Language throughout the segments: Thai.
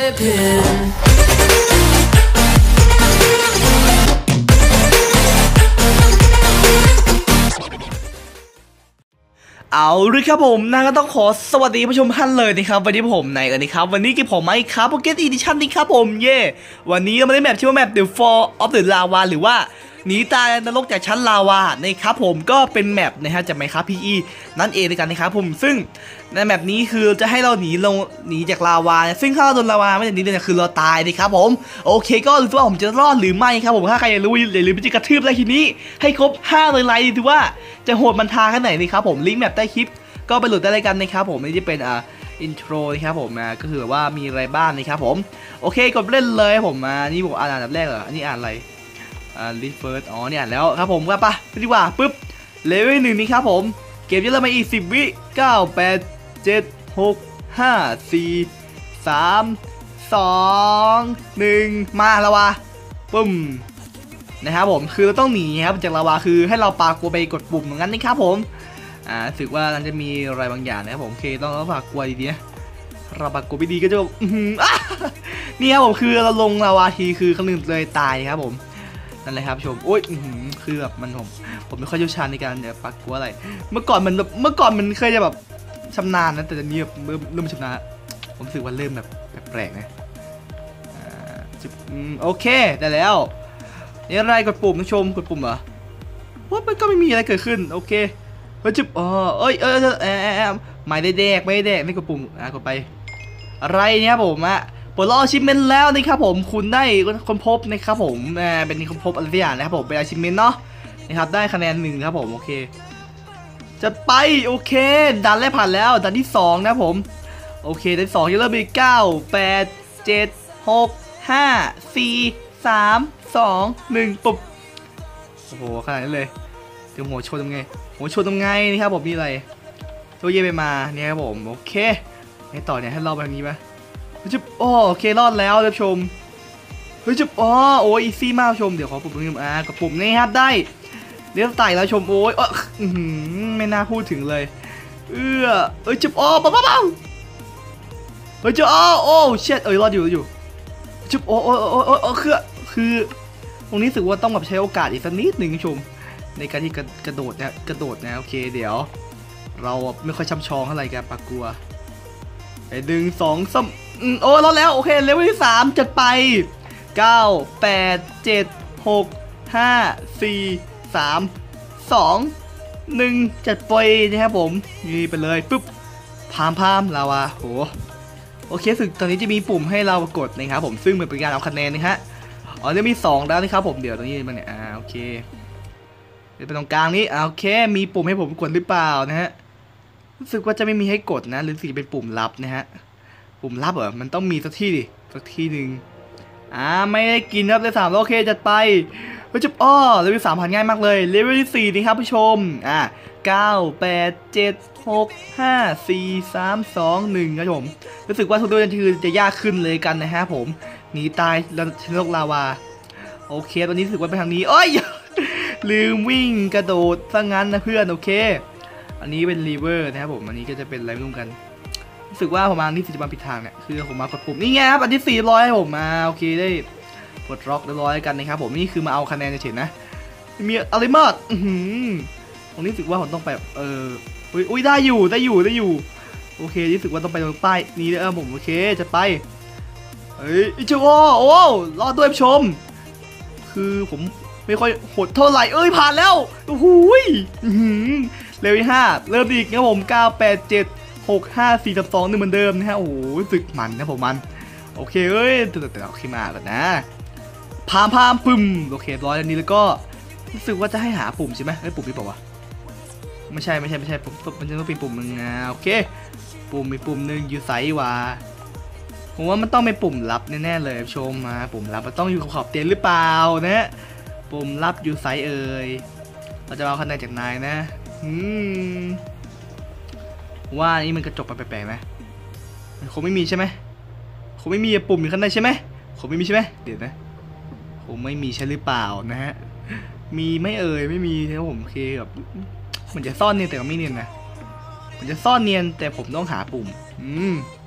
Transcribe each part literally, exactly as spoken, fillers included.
เอาเลยครับผมนะก็ต้องขอสวัสดีผู้ชมท่านเลยนะครับวันนี้ผมในกันนะครับวันนี้กับผมไมค์ครับโปเกตอีดิชั่นนี่ครับผมเย่วันนี้เรามาเล่นแมปชื่อว่าแมป The Fall of the Lava หรือว่าหนีตายนรกจากชั้นลาวานะครับผมก็เป็นแมปนะฮะจากไมค์ครับ พี อี นั่นเองในกันนะครับผมซึ่งในแมปนี้คือจะให้เราหนีลงหนีจากลาวาซึ่งถ้าเราโดนลาวาไม่จากนี้เนี่ยคือเราตายนะครับผมโอเคก็รู้ว่าผมจะรอดหรือไม่ครับผมถ้าใครอยากรู้อย่าลืมไปกระทืบไลค์ทีนี้ให้ครบห้าร้อยไลค์ถือว่าจะโหดมันทาแค่ไหนนะครับผมลิงก์แมปใต้คลิปก็ไปโหลดได้เลยกันนะครับผมนี่จะเป็นอ่าอินโทรนะครับผมนะก็คือแบบว่ามีอะไรบ้างนะครับผมโอเคกดเล่นเลยผมมานี่ผมอ่านอันดับแรกเหรออันนี้อ่านอะไรอ่าลิฟเฟิร์สอ๋อเนี่ยอ่านแล้วครับผมก็ปะไปดีกว่าปุ๊บเลเวลหนึ่งนี่ครับผมเก็บเยอะเลยมาอีกสิบวิเก้าแปดเจ็ดหกห้าสี่สามสองหนึ่งมาละวะปุ๊มนะครับผมคือเราต้องหนีครับจากลาวาคือให้เราปากัวไปกดปุ่มเหมือนกันนะครับผมอ่ารู้สึกว่ามันจะมีอะไรบางอย่างนะครับผมโอเคต้องเราปากกลัวดีๆนะเราปากกลัวไม่ดีก็จะนี่ครับผมคือเราลงลาวาทีคือคำนึงเลยตายครับผมนั่นเลยครับชมโอ้ยคือแบบมันผมผมไม่ค่อยเชี่ยวชาญในการเนี่ยปากกลัวอะไรเมื่อก่อนมันเมื่อก่อนมันเคยจะแบบชำนาญนะแต่ตอนนี้แบบเริ่มเริ่มชำนาญผมรู้สึกว่าเริ่มแบบแปลกๆนะอ่าโอเคได้แล้วนี่อะไรกดปุ่มนะชมกดปุ่มเหรอว่ามันก็ไม่มีอะไรเกิดขึ้นโอเคเฮ้ยจุ๊บอ๋อเอ้ยเอ้ยเอ้ยไม่ได้แดกไม่ได้แดกไม่กดปุ่มอ่ะกดไปอะไรเนี่ยผมอ่ะปลดล็อกอาชิพเมนต์แล้วนะครับผมคุณได้ค้นพบนะครับผมอ่าเป็นค้นพบอะไรสักอย่างนะครับผมเป็นอาชิพเมนต์เนาะนะครับได้คะแนนหนึ่งครับผมโอเคจะไปโอเคดันแรกผ่านแล้วดันที่สองนะผมโอเคดันที่สองจะเริ่มมีเก้าแปดเจ็ดหกห้าสี่สามสองหนึ่งปุ๊บโอ้โหขนาดนี้เลยเดี๋ยวหัวชนทำไงหัวชนทำไงนี่ครับผมมีอะไรตัวเย่ไปมาเนี่ยครับผมโอเคให้ต่อเนี่ยให้รอแบบนี้ไหมเฮ้ยจุ๊บโอเครอดแล้วท่านผู้ชมเฮ้ยจุ๊บอ๋อโอ้ยอีซี่มากชมเดี๋ยวขอปุ่มนี้อ่ากดปุ่มนี้ครับได้เรียกไต่แล้วชมโอ้ยเออไม่น่าพูดถึงเลยเออเฮ้ยจุ๊บอ๋อบ้าบ้าบ้าเฮ้ยจุ๊บอ๋อโอ้เช็ดเอ้ยรอดอยู่อยู่จุ๊บโอ้โอ้โอ้โอ้คือคือตรงนี้รู้สึกว่าต้องแบบใช้โอกาสอีกสักนิดหนึ่งชมในการที่กระโดดนะกระโดดนะโอเคเดี๋ยวเราไม่ค่อยช่ำชองเท่าไหร่กันปากกลัวไอ้ดึงสองซ้ำโอ้รอดแล้วโอเคเลเวลที่สามจัดไปเก้าแปดเจ็ดหกห้าสี่สามสองหนึ่งจัดไปนะครับผมนี่ไปเลยปุ๊บพามพามลาวาโหโอเคสึกตอนนี้จะมีปุ่มให้เรากดนะครับผมซึ่งเป็นการเอาคะแนนนะฮะอ๋อจะมีสองแล้วนะครับผมเดี๋ยวตรงนี้มันเนี่ยอ่าโอเคเดี๋ยวไปตรงกลางนี้โอเคมีปุ่มให้ผมกดหรือเปล่านะฮะรู้สึกว่าจะไม่มีให้กดนะหรือสิเป็นปุ่มลับนะฮะปุ่มลับเหรอมันต้องมีสักที่ดิสักที่หนึ่งอ่าไม่ได้กินครับเลเวลสามโอเคจัดไปเฮ้ยจุ๊บอ้อเลเวลสามผ่านง่ายมากเลยเลเวลที่สี่นี่ครับผู้ชมอ่าเก้าแปดเจ็ดหกห้าสี่สามสองหนึ่งครับผมรู้สึกว่าทุกตัวคือจะยากขึ้นเลยกันนะฮะผมหนีตายแล้วชนโลกลาวาโอเคตอนนี้รู้สึกว่าไปทางนี้เอ้ยลืมวิ่งกระโดดซะงั้นนะเพื่อนโอเคอันนี้เป็นรีเวอร์นะครับผมอันนี้ก็จะเป็นอะไรร่วมกันรู้สึกว่าผมมาที่สี่จะมาผิดทางเนี่ยคือผมมากดปุ่มนี่ไงครับอันที่สี่ร้อยให้ผมมาโอเคได้กดล็อกเรียบร้อยกันนะครับผมนี่คือมาเอาคะแนนเฉยๆนะมีอะไรมากตรงนี้รู้สึกว่าผมต้องไปเอออุ้ยได้อยู่ได้อยู่ได้อยู่โอเครู้สึกว่าต้องไปตรงป้ายนี้เลยผมโอเคจะไปเฮ้ยอิจิโอโอ้รอดด้วยผู้ชมคือผมไม่ค่อยโหดเท่าไหร่เอ้ยผ่านแล้วโอ้โหเลเวลห้าเริ่มอีกนะผมเก้าแปดเจ็ดหกห้าสี่สองหนึ่งเหมือนเดิมนะฮะโอ้โหสึกมันนะผมมันโอเคเอ้ยแต่แต่เอาขึ้นมาก่อนนะพามพามปุ่มโอเคร้อยอันนี้แล้วก็รู้สึกว่าจะให้หาปุ่มใช่ไหมไอ้ปุ่มนี้บอกว่าไม่ใช่ไม่ใช่ไม่ใช่ปุ่มมันจะต้องเป็นปุ่มหนึ่งนะโอเคปุ่มมีปุ่มหนึ่งอยู่ไซส์ว่าผมว่ามันต้องเป็นปุ่มลับแน่ๆเลยชมมาปุ่มลับมันต้องอยู่ขอบเตียงหรือเปล่านะปุ่มลับอยู่ไซส์เอ่ยเราจะเอาคะแนนจากนายนะอืมว่านี่มันกระจกแปลกๆไหมมันคงไม่มีใช่ไหมคงไม่มีปุ่มอยู่ข้างในใช่ไหมคงไม่มีใช่ไหมเดี๋ยวนะคงไม่มีใช่หรือเปล่านะฮะมีไม่เอ่ยไม่มีนะผมโอเคแบบมันจะซ่อนเนียนแต่ก็ไม่เนียนนะมันจะซ่อนเนียนแต่ผมต้องหาปุ่มอืม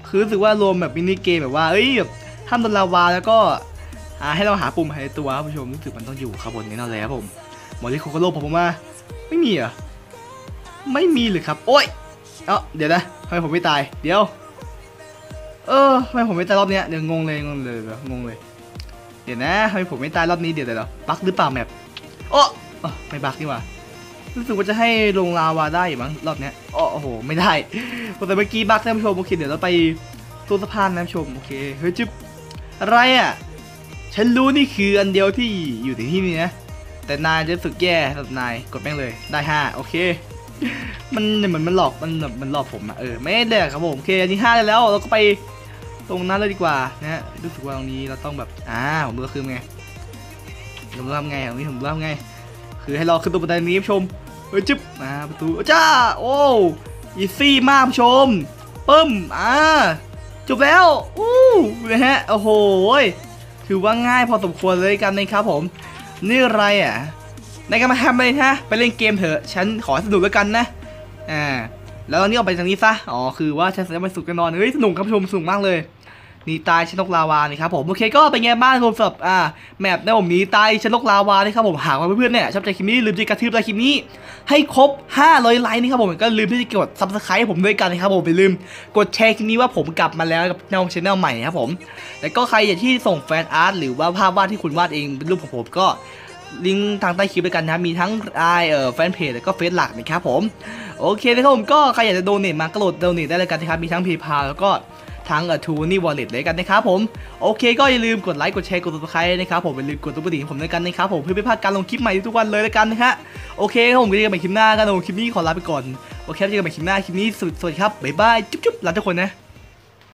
คือรู้สึกว่ารวมแบบมินิเกมแบบว่าเอ้ยแบบห้ามโดนลาวาแล้วก็อ่าให้เราหาปุ่มหายตัวครับผู้ชมรู้สึกมันต้องอยู่ครับบนนี้นั่นแหละครับผมหมอที่โคโคโร่ผมมาไม่มีเหรอไม่มีเลยครับโอ้ยเอ้าเดี๋ยวนะทำไมผมไม่ตายเดี๋ยวเออทำไมผมไม่ตายรอบเนี้ยเดี๋ยวงงเลยงงเลยงงเลยเดี๋ยวนะทำไมผมไม่ตายรอบนี้เดี๋ยวเดี๋ยวบั๊กหรือเปล่าแมปโอ้ไม่บั๊กนี่หว่ารู้สึกว่าจะให้ลงลาวาได้มั้งรอบเนี้ยโอ้โหไม่ได้แต่เมื่อกี้บั๊กท่านผู้ชมโอเคเดี๋ยวเราไปตัวสะพานนะผู้ชมโอเคเฮ้ยจิ๊บอะไรอ่ะฉันรู้นี่คืออันเดียวที่อยู่ในที่นี้นะแต่นายจะสึกแย่สำหรับนายกดแม่งเลยได้ห้าโอเคมันเหมือนมันหลอกมันแบบมันหลอกผมอะเออไม่ได้ครับผมโอเคอันนี้ห้าได้แล้วเราก็ไปตรงนั้นเลยดีกว่านะฮะรู้สึกว่าตรงนี้เราต้องแบบอ่าผมรู้คือไงผมรู้ทำไงตรงนี้ผมรู้ทำไงคือให้เราขึ้นตัวบันไดนี้ผู้ชมเฮ้ยจิ๊บมาประตูจ้าโอ้อีซี่มากผู้ชมปึ้มอ่าจบแล้วอู้นะฮะโอ้โหถือว่าง่ายพอสมควรเลยกันนะครับผมนี่อะไรอ่ะในการมาทำอะไรฮะไปเล่นเกมเถอะฉันขอสนุกแล้วกันนะอ่าแล้วตอนนี้ออกไปทางนี้ซะอ๋อคือว่าฉันจะไปสุกกันนอนเฮ้ยสนุกครับผู้ชมสนุกมากเลยหนีตายชนกลาวานี่ครับผมโอเคก็เป็นไงบ้างผมสำหรับอ่าแมปในผมหนีตายชนกลาวานี่ครับผมหากว่าเพื่อนๆเนี่ยชอบใจคลิปนี้ลืมที่กระทืบไลค์คลิปนี้ให้ครบห้าร้อยไลค์นี่ครับผมก็ลืมที่จะกด ซับสไครบ์ ให้ผมด้วยกันนะครับผมอย่าลืมกดแชร์คลิปนี้ว่าผมกลับมาแล้วกับแนวชแนลใหม่ครับผมแล้วก็ใครอยากที่ส่งแฟนอาร์ตหรือว่าภาพวาดที่คุณวาดเองเป็นรูปของผมก็ลิงก์ทางใต้คลิปด้วยกันนะมีทั้งไอเอ่อแฟนเพจแล้วก็เฟซหลักนะครับผมโอเคนะครับผมก็ใครอยากจะโดเนทมาก็โหลดโดเนทได้เลยกันนะครับมีทั้ง PayPal แล้วก็ทั้งเอ่อ ทู นี่ Wallet เลยกันนะครับผมโอเคก็อย่าลืมกดไลค์กดแชร์กด ซับสไครบ์ นะครับผมอย่าลืมกดตุ๊กติ๊งผมด้วยกันนะครับผมเพื่อไม่พลาดการลงคลิปใหม่ทุกวันเลยแล้วกันนะฮะโอเคครับผมก็เจอกันใหม่คลิปหน้ากันผมคลิปนี้ขอลาไปก่อนโอเคเจอกันใหม่คลิปหน้าคลิปนี้สวัสดีครับบ๊ายบายจุ๊บๆลาทุกคนนะ